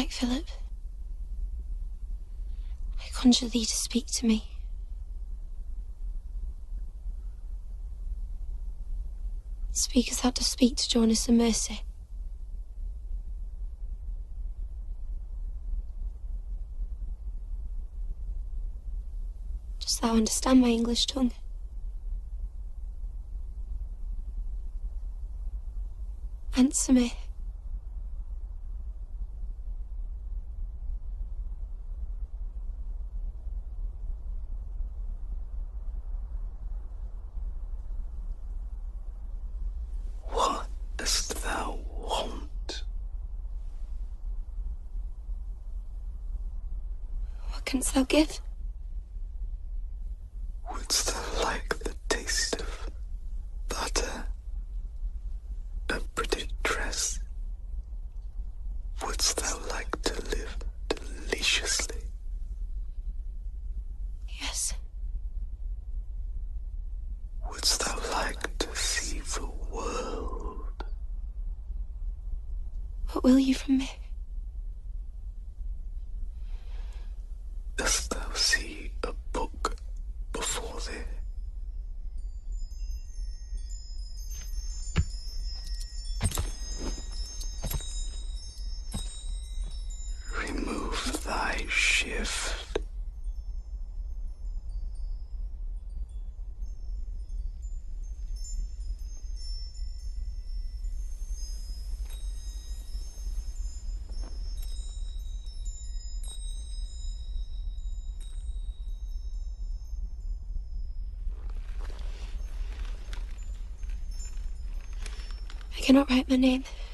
night, Philip. I conjure thee to speak to me. Speak as thou dost speak to Jonas and Mercy. Dost thou understand my English tongue? Answer me. What dost thou want? What canst thou give? Wouldst thou like the taste of butter? A pretty dress? Wouldst thou like to live deliciously? Yes. Wouldst thou like to see the world? What will you from me? Dost thou see a book before thee? Remove thy shift. I cannot write my name.